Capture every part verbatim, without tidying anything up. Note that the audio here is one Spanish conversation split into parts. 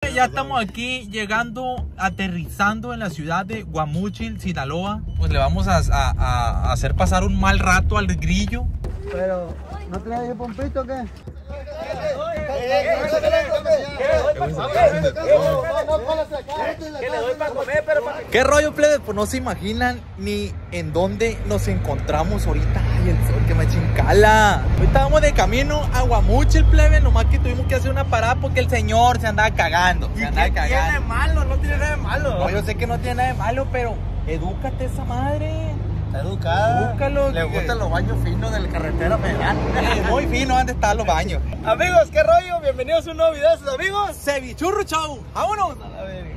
plebe, ya estamos aquí llegando, aterrizando en la ciudad de Guamúchil, Sinaloa. Pues le vamos a, a, a hacer pasar un mal rato al grillo. Pero, ¿no traes pompito o qué? ¿Qué rollo, plebe? Pues no se imaginan ni en dónde nos encontramos ahorita. Ay, el sol que me chincala. Ahorita vamos de camino a Guamúchil, plebe. Nomás que tuvimos que hacer una parada porque el señor se andaba cagando. Se andaba ¿Qué cagando. tiene de malo? No tiene nada de malo. No, yo sé que no tiene nada de malo, pero edúcate esa madre. Está educada. Búscalo. Le gustan los baños finos de la carretera federal. Eh, muy fino, ¿dónde están los baños? Amigos, ¿qué rollo? Bienvenidos a un nuevo video de sus amigos. Cevichurro Show. ¡Vámonos! A la verga.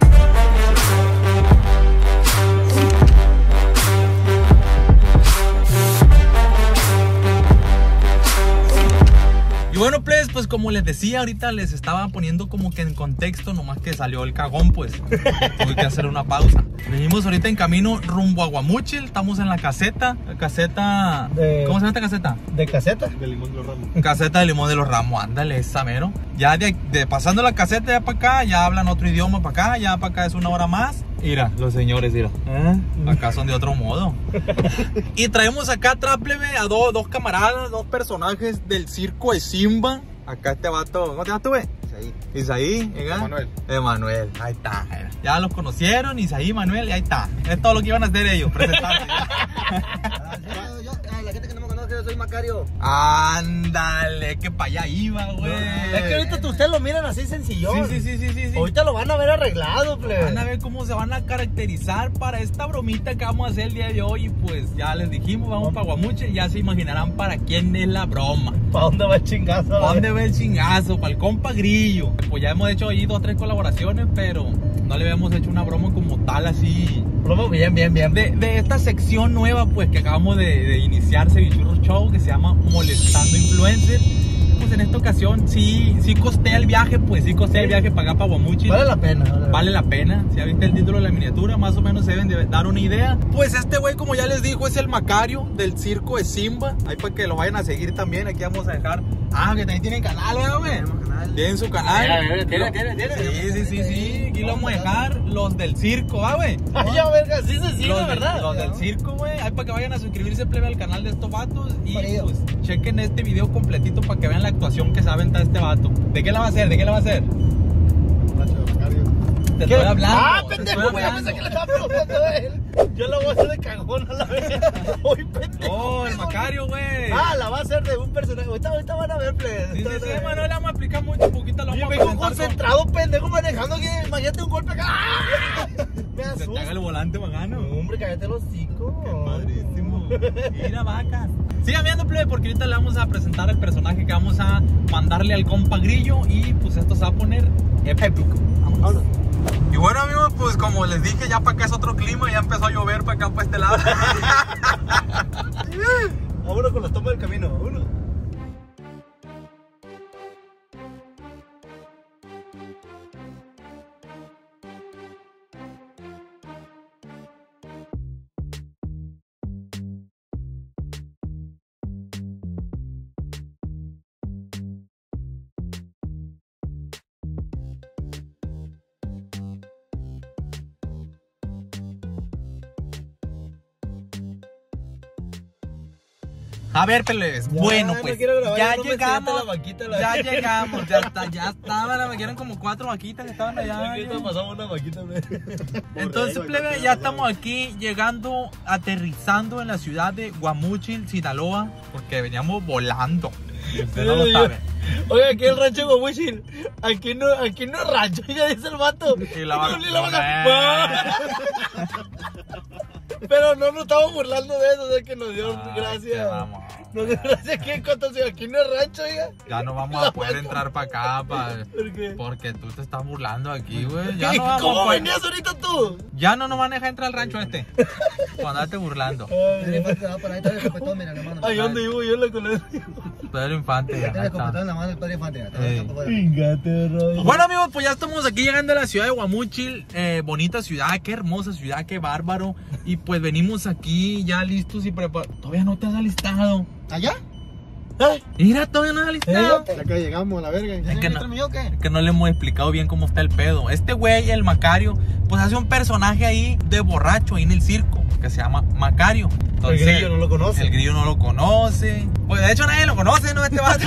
Y bueno, pues, pues como les decía, ahorita les estaba poniendo como que en contexto, nomás que salió el cagón, pues tuve que hacer una pausa. Venimos ahorita en camino rumbo a Guamúchil, estamos en la caseta, la caseta... De... ¿Cómo se llama esta caseta? ¿De caseta? De Limón de los Ramos. Caseta de Limón de los Ramos, ándale, esa mero. Ya de, de pasando la caseta ya para acá, ya hablan otro idioma para acá, ya para acá es una hora más. Mira, los señores, mira. ¿Eh? Acá son de otro modo. Y traemos acá atrás, plebe, a dos, dos camaradas, dos personajes del circo de Simba. Acá este vato, ¿cómo te llamas tú, güey? Isaí. Isaí, ¿eh? Manuel. Emanuel, ahí está. Ya los conocieron, Isaí, Manuel, y ahí está. Es todo lo que iban a hacer ellos, presentarse. Yo, la gente que no me conoce, yo soy Macario. Ándale, que para allá iba, güey. Es que ahorita ustedes lo miran así sencillo. Sí, sí, sí, sí, sí, sí. Ahorita lo van a ver arreglado, plebe. Van a ver cómo se van a caracterizar para esta bromita que vamos a hacer el día de hoy. Y pues ya les dijimos, vamos para Guamúchil. Ya se imaginarán para quién es la broma. ¿Para dónde va el chingazo? ¿Para dónde va el chingazo? Para el compa Grillo. Pues ya hemos hecho ahí dos o tres colaboraciones, pero no le habíamos hecho una broma como tal así. Broma bien, bien, bien. De, de esta sección nueva pues que acabamos de, de iniciar, Cevichurro Show, que se llama Molestando Influencer. Pues en esta ocasión sí, sí costea el viaje, pues sí costea el viaje para acá, para Guamúchil. Vale la pena. Vale, Vale la pena. Si ya viste el título de la miniatura, más o menos se deben de dar una idea. Pues este güey, como ya les dijo, es el Macario del circo de Simba. Ahí para que lo vayan a seguir también. Aquí vamos a dejar. Ah, que también tienen canal, ¿eh, güey? Tienen su canal. Tiene, tiene, tiene. Sí, sí, sí, sí. Aquí lo vamos a dejar. Los del circo, ¿ah, güey? Ay, ya, verga, sí se sigue, Los, del, ¿verdad? los del circo, güey. Ahí para que vayan a suscribirse, plebe, al canal de estos vatos. Y Marido. pues chequen este video completito para que vean la actuación que se aventa este vato. ¿De qué la va a hacer? ¿De qué la va a hacer? Te ¿Qué? estoy hablando. Ah, te pendejo, estoy güey, yo pensé hablando. que le estaba preguntando a él. Yo la voy a hacer de cagón a la vez. Hoy, pendejo. Oh, el Macario, güey. Ah, la va a hacer de un personaje. Ahorita, ahorita van a ver, plebe. Sí, sí, sí, Manuel, le vamos a explicar mucho, poquito lo Yo vamos a vengo presentar. concentrado, pendejo, manejando que imagínate un golpe acá. ¡Ah! Me Se te haga el asusta. volante, magano. No, hombre, cállate los hocico. Padrísimo. Mira, vacas. Sigan viendo, plebe, porque ahorita le vamos a presentar el personaje que vamos a mandarle al compa Grillo. Y pues esto se va a poner épico. Vamos. Y bueno, amigos, pues como les dije, ya para acá es otro clima. Ya empezó a llover para acá, para este lado. Vámonos con las tomas del camino. Uno. A ver, plebes, Ya, bueno, no pues quiero grabar, ya ya no me llegamos, siento la vaquita, la ya verga. llegamos, ya está, ya estaban, me quieren como cuatro vaquitas que estaban allá. Aquí te pasamos una vaquita, plebe. Entonces, plebe, ya estamos aquí llegando, aterrizando en la ciudad de Guamúchil, Sinaloa, porque veníamos volando. Usted no lo sabe. Oye, aquí el rancho de Guamúchil. Aquí no, aquí no es rancho, ya dice el vato. Y la vaca- Y la vaca- Pero no nos estamos burlando de eso, o sea que nos dio Ay, gracias. qué mamón. Nos dio gracias aquí en Cotación. Aquí no es rancho, oiga. Ya no vamos a poder entrar para acá, pa, ¿Por qué? porque tú te estás burlando aquí, güey. Ya ¿Y no vamos a ¿Cómo poder- venías ahorita tú? Ya no nos van a dejar entrar al rancho este. Por andarte burlando. Ay, Ay, ¿dónde vivo yo en la colonia? Pedro Infante, ya está. Chingate, rollo. Bueno, amigos, pues ya estamos aquí llegando a la ciudad de Guamúchil. Eh, bonita ciudad, qué hermosa ciudad, qué bárbaro. Y pues venimos aquí ya listos y preparados. Todavía no te has alistado. ¿Allá? ¿Eh? Mira, todavía no está listado. ¿Eh? Acá llegamos a la verga. Es que, no, ¿Mío qué? es que no le hemos explicado bien cómo está el pedo. Este güey, el Macario, pues hace un personaje ahí de borracho ahí en el circo que se llama Macario. Entonces, el grillo no lo conoce. El grillo no lo conoce. Pues de hecho nadie lo conoce, ¿no? Este vato.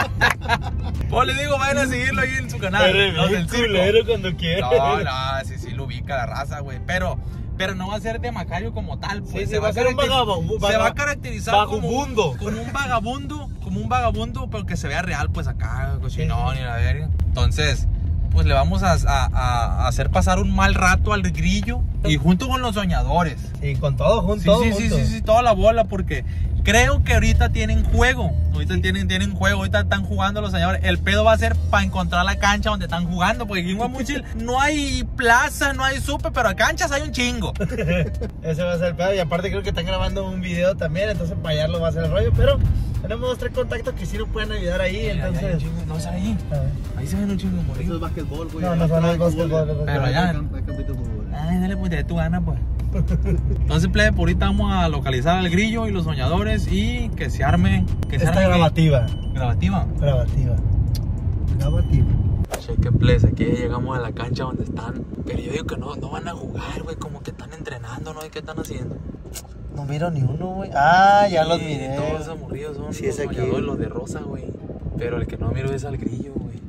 Pues le digo, vayan a seguirlo ahí en su canal. Pero Los es del circo. culero cuando quiere. No, no, sí, sí lo ubica la raza, güey. Pero, pero no va a ser de Macario como tal, pues. Sí, sí, se va a ser un caracter- vagabundo. Se va a caracterizar vagabundo. Como, como un vagabundo, como un vagabundo, pero que se vea real, pues acá, cochinón y la verga. Entonces, pues le vamos a, a, a hacer pasar un mal rato al grillo y junto con los soñadores. Sí, con todo junto. Sí, todo sí, sí, junto. sí, sí, toda la bola, porque creo que ahorita tienen juego. Ahorita sí. tienen, tienen juego, ahorita están jugando los señores. El pedo va a ser para encontrar la cancha donde están jugando, porque aquí en Guamuchil no hay plaza, no hay supe, pero canchas hay un chingo. Ese va a ser el pedo. Y aparte creo que están grabando un video también, entonces para allá lo va a hacer el rollo. Pero tenemos dos, tres contactos que sí nos pueden ayudar ahí, Mira, entonces... hay un chingo, no, ¿sabes ahí? Ahí se ven un chingo de Eso morrillos. es basquetbol, güey. No, no son el basquetbol. Pero allá. Es campito de fútbol. Ay, dale, pues, de tu gana, pues. Entonces, plebe, por ahorita vamos a localizar al grillo y los soñadores y que se arme. Que se Esta arme grabativa. ¿qué? Grabativa. Grabativa. Grabativa. Cheque, plebes, aquí ya llegamos a la cancha donde están. Pero yo digo que no, no van a jugar, güey. Como que están entrenando, ¿no? ¿Y qué están haciendo? No miro ni uno, güey. Ah, ya Sí, los miré. Todos esos morridos son Sí, los es aquí. soñadores, los de rosa, güey. Pero el que no miro es al grillo, güey.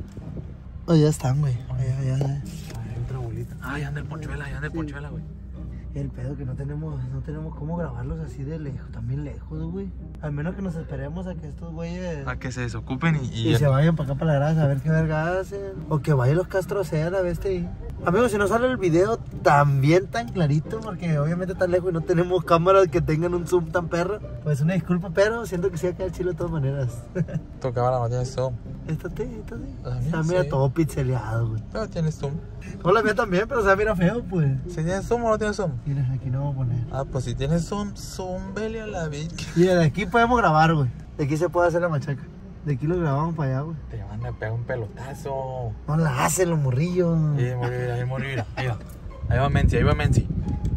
Oh, ya están, güey. Ya, ya, ya. Hay otra bolita. Ah, ya anda el Ponchuela, ya anda el Ponchuela, güey. El pedo que no tenemos, no tenemos cómo grabarlos así de lejos, también lejos, güey. Al menos que nos esperemos a que estos güeyes A que se desocupen y... y, se vayan para acá para la grasa a ver qué verga hacen. O que vayan los Castro sea la bestia ahí. Amigos, si no sale el video también tan clarito, porque obviamente está lejos y no tenemos cámaras que tengan un zoom tan perro, pues una disculpa, pero siento que sí va a quedar chilo de todas maneras. Tu cámara no tiene zoom. Esta sí, esta sí. La mía Está mira sí. todo pixeleado, güey. Pero tiene zoom. No, la mía también, pero o sea, mira feo, pues. ¿Si tiene zoom o no tiene zoom? Mira, aquí no vamos a poner. Ah, pues si tiene zoom, zoom, vele a la vida. Mira, de aquí podemos grabar, güey. De aquí se puede hacer la machaca. De aquí lo grabamos para allá, güey. Te van a pegar un pelotazo. No la hacen los morrillos. Sí, morir, ahí morir. Ahí va. Ahí va Menzi, ahí va Menzi.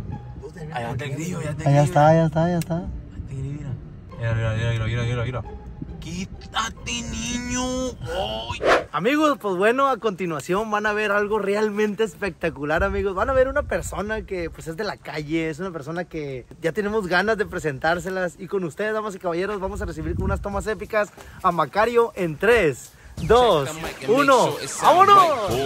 Allá está el grillo, ya está el Allá grillo. está, ya está, ya está. Ahí está el grillo, mira. Mira, mira, mira, mira, mira, mira. Quítate, niño. ¡Ay! Amigos, pues bueno, a continuación van a ver algo realmente espectacular, amigos. Van a ver una persona que pues es de la calle, es una persona que ya tenemos ganas de presentárselas. Y con ustedes, damas y caballeros, vamos a recibir con unas tomas épicas a Macario en tres, dos, uno. ¡Vámonos!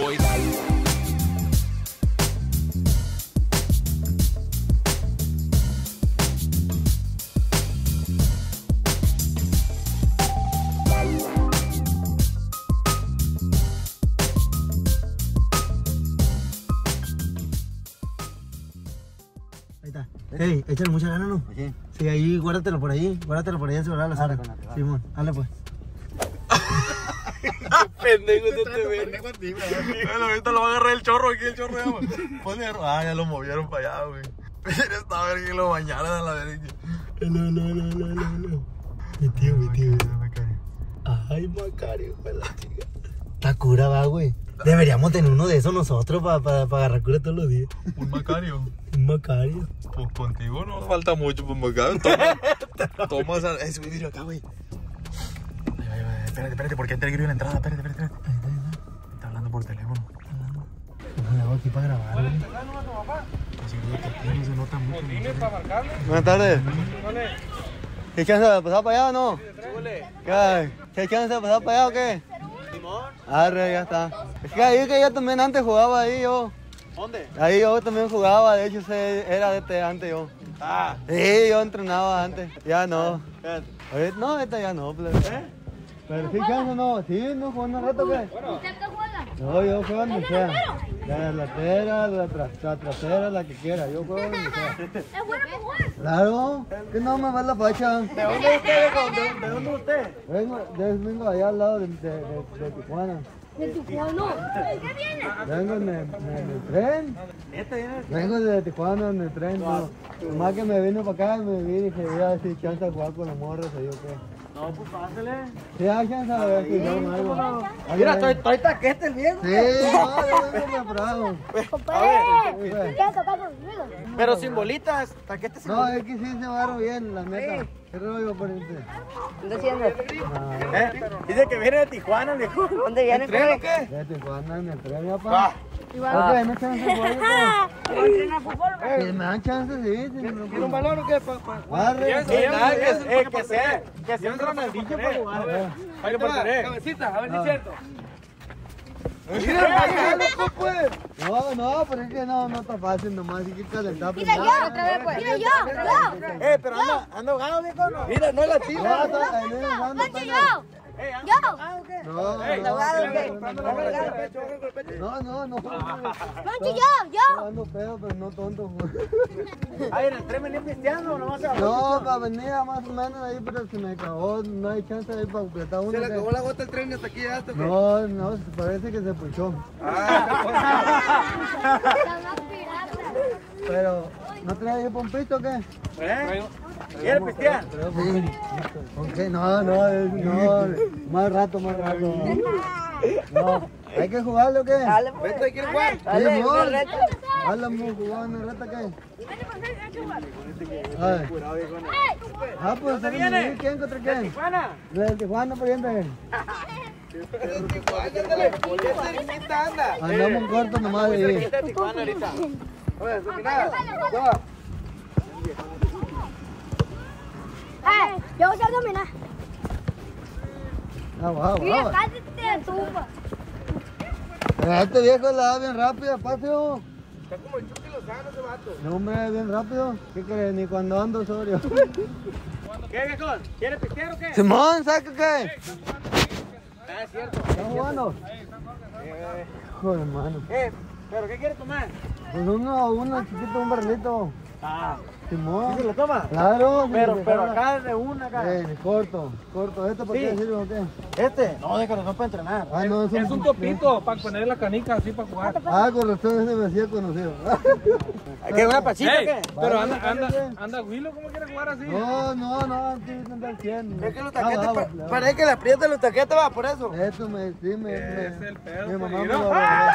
Ahí está. Hey, échale mucha gana, ¿no? ¿Aquí? Sí, ahí, guárdatelo por ahí. Guárdatelo por ahí en celular, la Sara. Simón, dale pues. Pendejo, no te ves. Bueno, ahorita lo va a agarrar el chorro aquí, el chorro ya, güey. Ponle, ah, ya lo movieron para allá, güey. Mira esta verga que lo bañaron a la verga. No, no, no, no, no, no. Mi tío, mi tío. Ay, Macario, pues la chica. Está cura, va, güey. Deberíamos tener uno de esos nosotros para pa, pa agarrar cura todos los días. Un Macario. Un Macario. Pues contigo no falta mucho, pues Macario. Toma, toma esa. Eh, subí vidrio acá, güey. Ay, ay, ay, espérate, espérate, porque entra el grillo en la entrada. Espérate, espérate, espérate. Ahí está, ahí está. Está hablando por teléfono. ¿Cómo le hago aquí para grabar, güey? Así que aquí no se nota mucho. Buenas tardes. ¿Qué chance de pasar para allá o no? ¿Qué? ¿Qué chance de pasar para allá o qué? Arre, ya está. Es que ahí que yo también antes jugaba ahí yo. ¿Dónde? Ahí yo también jugaba, de hecho se- era de este antes yo. Ah. Sí, yo entrenaba antes. Ya no. Ahorita- no, esta ya no, pues. ¿Eh? Pero sí, chance no. Sí, no jugando un rato, ¿qué? ¿Usted qué juega? No, yo juego donde ¿Es sea. delantero? La delantera, la, tra la trasera, la que quiera. Yo juego donde sea. ¿Es bueno para jugar? Claro, que no me va la facha. ¿De dónde es usted? ¿De, de dónde es usted? Vengo, de- vengo allá al lado de, de, de, de Tijuana. ¿De Tijuana? ¿Qué viene? Vengo en el, en el tren. ¿Este viene? Vengo de Tijuana en el tren. No. Nomás que me vine para acá y me vi y dije, voy a ver si chance de jugar con los morros o yo qué. No, pues pásale. Sí, hay chance de ver si yo algo. Mira, estoy, estoy taquete el viejo. Sí, no, yo vengo preparado. Compadre, ver. ¿quieres tocar conmigo? Pero sin bolitas, taquete sin No, bolitas. es que sí se agarro bien, la neta. ¿Qué rollo, pariente? ¿Qué está haciendo? ¿Eh? Dice que viene de Tijuana, viejo. ¿Dónde viene? ¿Entreno qué? De Tijuana me entrega, Va. pa. Igual. Ok, no chance, güey. ¿Entrena fútbol? Que me dan chance, sí. sí, ¿Quiere no, un balón o qué? Pa, pa. Arre. Sí, nada, que, eh, que sea, que sea un Ronaldinho para jugar. Ahí te va, cabecita, a ver si es cierto. Mira, loco, pues. No, no, pero es que no, no está fácil nomás, hay que calentar Mira primero. yo, otra vez pues. Mira yo, yo. Eh, pero anda, anda ahogado, viejo, ¿no? Mira, no es la No, tira. está- ahí viene jugando, Poncho, pana. yo. Yo. No, no, ahogado, no, ¿qué? no, no, no, no. Poncho, yo, yo. Ando pedo, pero no tonto. Ay, en el tren venía pisteando, no vas a... No, pa, venía más o menos ahí, pero se me acabó, no hay chance ahí para completar uno. Se le que- acabó la gota del tren y hasta aquí llegaste, ¿o qué? No, no, parece que se puchó. Pero, ¿no traes pompito o qué? ¿Eh? ¿Quieres pistear? Sí. ¿Con qué? No, no, es- no, más rato, más rato. No, ¿hay que jugarle o qué? Dale, pues. ¿Vete, quieres jugar? Dale, Sí, una amor. reta. Háblame, jugar una reta, ¿qué? Ay. Ah, pues, ¿dónde viene? ¿Quién contra quién? Tijuana. Del Tijuana, pariente. Ándale, cerquita anda. Andamos un cuarto nomás de ahí. Cerquita de Tijuana ahorita. Oye, mira, va. Eh, yo voy a dominar. Ah, va, Mira, va. cállate, tumba. Este viejo la da bien rápido, espacio. Está como el Chucky Lozano ese vato. No, hombre, bien rápido. ¿Qué crees? Ni cuando ando sobrio. ¿Qué, viejo? ¿Quieres pistear o qué? Simón, ¿saca qué? Ah, es cierto. ¿Estás jugando? Joder, hermano. Eh, ¿pero qué quieres tomar? Pues uno, uno chiquito, un barrilito. Ah, Simón. ¿sí se lo toma? Claro. Pero, sí, pero sí, acá es de una acá. Eh, corto, corto. ¿Este por qué Sí. sirve o qué? ¿Este? No, déjalo, no para entrenar. Ah, no, Es un topito para poner la canica así para jugar. Ah, con razón ese me hacía conocido. ¿Qué, una pasita Ey, qué? pero Vale, anda, anda, vale. anda Willow, ¿cómo quiere jugar así? No, no, no, tienes que andar cien. Es que los Ah, taquetes, va, pa- va, va. parece que le aprietan los taquetes, va, por eso. Eso me, sí, me, me, Es el pedo, mi mamá me Pedro.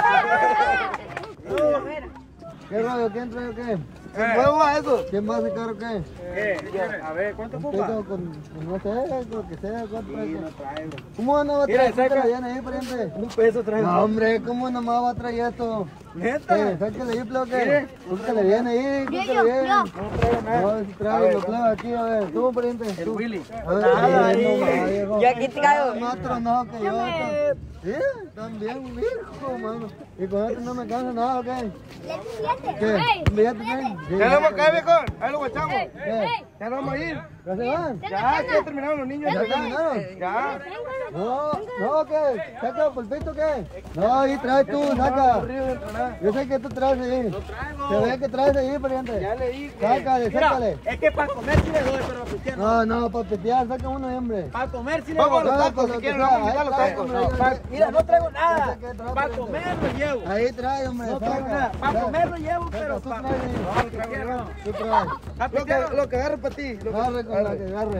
lo ¿Qué rollo? ¿Quién trae o qué? ¿Qué huevo a eso? ¿Quién más se caro qué? ¿Qué? A ver, ¿cuánto Un ocupa? pito con, con, no sé, con lo que sea, ¿cuánto trae? no traigo. ¿Cómo no va a Mira, traer? ¿Qué saca. la viene ahí, pariente? Un peso traigo. No, hombre, ¿cómo nomás va a traer esto? ¿Neta? Eh, sáquele ahí, plebe, Mire. ¿qué? Búscale bien ahí, búscale yo, bien. yo. No traigo nada. No, si trae, lo plebe aquí, a ver, tú, pariente, El tú. Willy. A ver, Nada, ahí, ahí. no, viejo. Yo aquí traigo. Más tronado que yo. esto. Sí, también, viejo, mano. ¿Y con esto no me cansa nada o qué? ¿Qué? ¿Un billete qué? Sí. Ya lo vamos a caer, viejo. Ahí lo guachamos. ¿Qué? Ya nos vamos a ir. ¿Ya se van? Ya, ya terminaron los niños. ¿Ya Ya, terminaron? ya. No, no, ¿qué? ¿Saca pulpito qué? No, ahí trae tú, saca. Aburrido de entrenar. Yo sé que tú traes ahí. Se ve que traes ahí, pariente. Ya le dije. Sácale, Mira, sácale. es que para comer sí le doy, pero para pistear no. No, no, para petear, saca uno, hombre. Para comer sí le Vamos doy. a los tacos, si lo que quieren, sea. vamos a invitar a los Ahí tacos. trae, No, hombre, pa- ahí trae. Mira, no traigo Yo nada. sé que trae, Para pariente. comer lo llevo. Ahí trae, hombre. No traigo saca. nada. Para Saca. comer lo llevo, Saca, pero tú para traes ahí. no traigo nada. Tú traes. Lo que, lo que agarre para ti. Lo que- Agarre con la que agarre.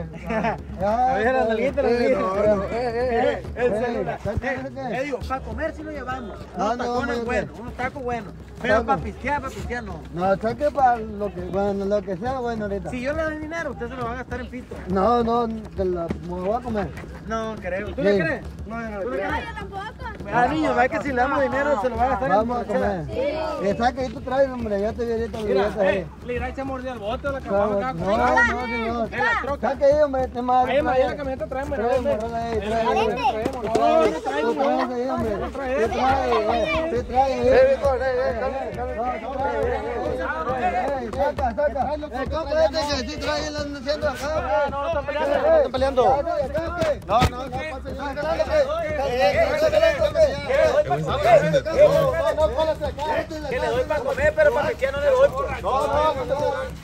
A ver, la nalguita, la nalguita. No, no. Eh, eh, eh, el Eh, celular. ¿saca Eh, ese qué? eh, digo, para comer sí lo llevamos. Ah, Unos no, tacones hombre, buenos, unos tacos buenos. Pero Taco. para pistear, para pistear no. No, saque para lo que, bueno, lo que sea bueno ahorita. Si yo le doy dinero, usted se lo va a gastar en pito. No, no, te la, me lo voy a comer. No, creo. ¿Tú Sí. le crees? No, yo no le creo. Ah, niño, va que si le damos dinero se lo va a gastar Vamos a en comer. Eh, saque ahí tú traes, hombre, ya te vi ahorita los billetes Mira, ahí. eh, le irá a echar mordida al bote o la Claro, campana no, acá. no, señor. En la troca. Saque ahí, hombre, este madre. Ahí en la camioneta traemos, Trae, traemos. morrala ahí, trae. Traemos, ahí. traemos. Tú No, traes, no tú traemos, traes no. ahí, hombre. No Tú traemos. traes, eh, tú traes ahí. Eh, viejo, eh, eh, dame, No, dame. tú traes, eh, eh, eh, saca, saca. Eh, compa, este que sí trae, lo andan haciendo acá, güey. No, están peleando, Eh, no están peleando. eh, acá, ¿qué? No, no, no, No, pásale, no, no, no, dale, no, ¿qué? ¿qué? ¿Qué le doy para comer? ¿Qué le doy para comer? No, no, párate acá, este es la ¿Qué le casa. doy para comer? Pero para pistear no le doy. Pues. No, no, no, no.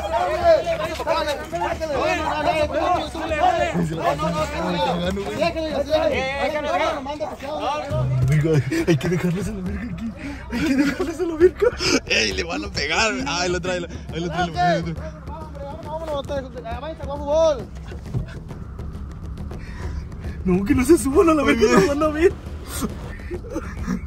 Hay que dejarlos a la verga aquí. Hay que dejarlos a la verga. ¡Ey! Le van a pegar. Ahí lo trae. Ahí lo trae. Ahí lo trae. No, que no se suban a la verga. No van a ver.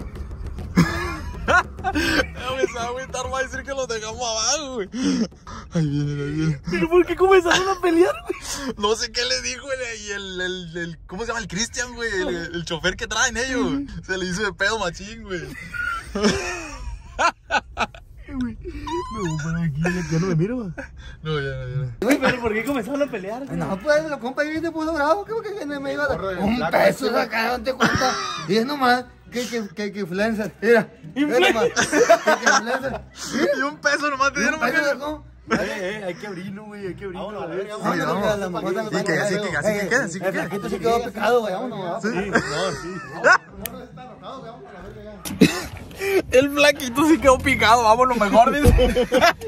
No me sabe agüitar, va a decir que los dejamos abajo, güey. Ahí viene, ahí viene. ¿Pero por qué comenzaron a pelear, güey? No sé qué le dijo el, y el, el, el, ¿cómo se llama? El Cristian, güey, el, el chofer que traen ellos. Se le hizo de pedo machín, güey. Me voy para aquí, ya no me miro, güey. No, ya, ya, ya. Güey, pero ¿por qué comenzaron a pelear? Güey? No, pues, los compas ahí te puso bravo, creo que me iba a dar un peso acá, no te cuenta. Y es nomás, que, que, que, que influencer, mira. Influencer. Que, que influencer. Y un peso nomás te dieron, Ahí güey. me dejó. Eh, hay que abrirlo, güey, hay que abrirlo. Vámonos, a ver. vamos, Sí, vamos, vamos. vamos, Sí, vamos, que así que- así que quede, así que El quede. flaquito se quedó pecado, güey, vámonos. Sí, no, sí. El flaquito sí quedó picado, vámonos mejor, dice.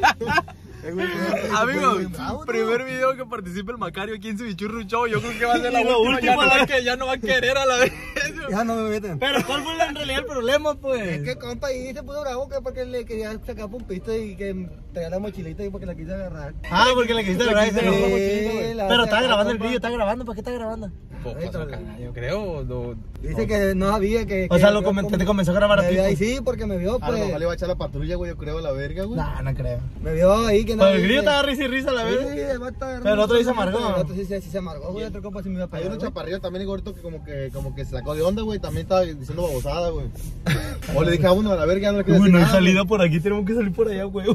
Amigos, primer video que participe el Macario aquí en su Bichurru Show. Yo creo que va a ser la La última. Ya última, no, va la- a que, ya no va a querer a la vez. Ya no me meten. Pero ¿cuál fue en realidad el problema, pues? Es que compa ahí se puso bravo que porque le quería sacar pumpito y que pegar la mochilita y porque la quise agarrar. Ah, porque le quisiste agarrar y se Sí, agarró la mochilita, güey. la- Pero la- estaba la- grabando el compa. vídeo, estaba grabando, ¿para qué está grabando? Yo creo. No. Dice que no sabía que... O que sea, lo yo comenté, como- te comenzó a grabar a me ti. vio ahí, pues. sí, porque me vio, A lo pues. mejor le va a echar la patrulla, güey, yo creo, a la verga, güey. Nah, no creo. Me vio ahí que no. Pues el grillo dice- estaba risa y risa a la Sí, vez. el vato estaba Pero el otro sí se amargó. amargó. El otro sí, se- sí se amargó, güey. Otro compa sí me iba a Hay pegar. unos güey. chaparrillos también, Igorito, que como que, como que se sacó de onda, güey. También estaba diciendo babosada, güey. O le dije a uno a la verga, no le quería Uy, decir no hay nada, güey. salida por aquí, tenemos que salir por allá, güey.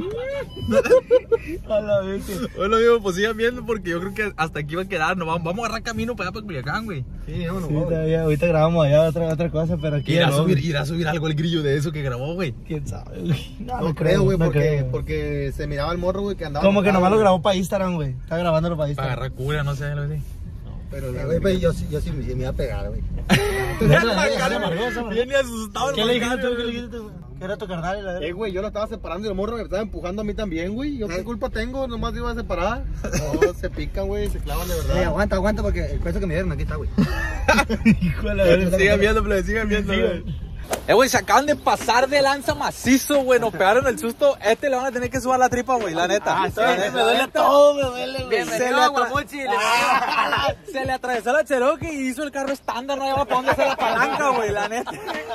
A la vez. Bueno, amigo, pues sigan viendo porque yo creo que hasta aquí va a quedar. No, vamos, vamos a agarrar camino para allá para Culiacán, güey. Sí, vámonos, Sí, güey. todavía, ahorita grabamos allá otra, otra cosa, pero aquí Irá a no, subir, güey. irá a subir algo el grillo de eso que grabó, güey. ¿Quién sabe, güey? No, creo, güey, no porque, creo. porque se miraba el morro, güey, que andaba. Como que enojado, nomás lo güey. grabó para Instagram, güey. Está grabándolo para Para Instagram. agarrar cura, no sé, algo así. Pero Eh, la güey, pues, yo, sí- yo sí me sí me iba a pegar, güey. Se amargó, se amargó. Viene asustado el ¿Qué le dijiste Macario, tú? ¿Qué le güey. dijiste tú? Que era tu carnal y la Eh, verga. güey, yo lo estaba separando y el morro me estaba empujando a mí también, güey. ¿Yo qué culpa tengo? Nomás iba a separar. No, se pican, güey, se clavan de Eh, verdad. aguanta, aguanta, porque el peso que me dieron aquí está, güey. Hijo de la verga. Sigan viendo, plebe, sigan viendo, güey. Eh, güey, se acaban de pasar de lanza macizo, güey. Nos pegaron el susto. Este le van a tener que subir la tripa, güey, la neta. Ah, sí, La me neta. duele todo, me duele, güey. Se le, atra- se le atravesó la Cherokee y hizo el carro estándar, no lleva para dónde hacer la palanca, güey, la neta.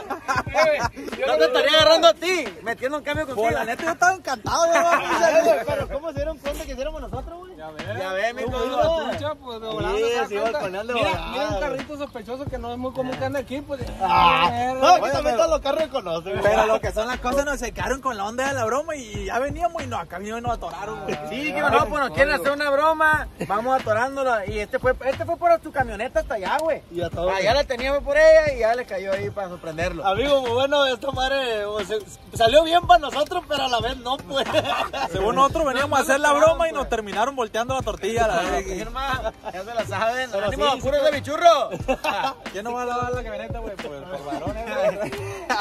No te estaría agarrando a ti, metiendo un cambio Pues la neta yo estaba encantado, güey. Pero ¿cómo se dieron cuenta que hiciéramos nosotros, güey? Ya ves. Ya ves, mi Tú, cabrón. la trucha, pues, de volada Sí, se da se iba cuenta. al panel de Mira, volada, mira un güey. carrito sospechoso que no es muy común que ande aquí, pues. Ah, no, aquí Oye, también pero- todos los carros conocen, güey. Pero lo que son las cosas nos se quedaron con la onda de la broma y ya veníamos y no, acá vino y nos atoraron, güey. Sí, que no, pues nos quieren hacer una broma, vamos atorándola. Y este fue, este fue por tu camioneta hasta allá, güey. Y a todos. Allá la teníamos por ella y ya le cayó ahí para sorprenderlo. Amigo, muy bueno, esta madre o se- salió bien para nosotros, pero a la vez no, pues. Según nosotros veníamos a hacer la broma y nos terminaron volteando la tortilla. La verga. Firma, ya se la saben. Pero ¡Ánimo, sí, puro de bichurro! ¿Quién no va a lavar la camioneta, güey? Pues por varones, güey.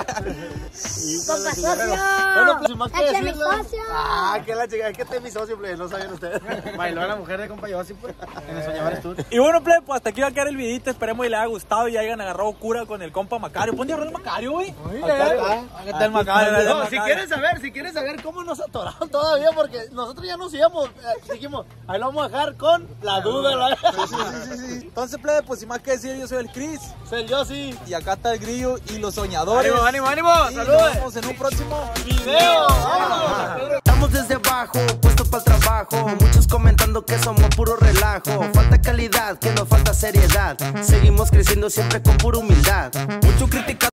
Compa socio. Bueno, pues, más que Este es mi decirle. socio. Ah, que la chica, es que este es mi socio, pues, no sabían ustedes. Bailó a la mujer de compa Yossi, pues, en el Soñadores Tour. Y bueno, plebe, pues hasta aquí va a quedar el videito. Esperemos y les haya gustado y hayan agarrado cura con el compa Macario. Pon diablo el Macario, güey. Acá está el Macario. acá está el No, si Macario. quieren saber, si quieren saber cómo nos atoraron todavía, porque nosotros ya nos íbamos, eh, dijimos, ahí lo vamos a dejar con la duda, la Entonces, plebe, pues sin más que decir, yo soy el Chris. Soy el Yossi. Y acá está el Grillo y los soñadores. ánimo, ánimo, Y nos saludos. vemos en un próximo Video, vámonos. Estamos desde abajo, puestos para el trabajo. Muchos comentando que somos puro relajo. Falta calidad, que nos falta seriedad. Seguimos creciendo siempre con pura humildad. Mucho criticando.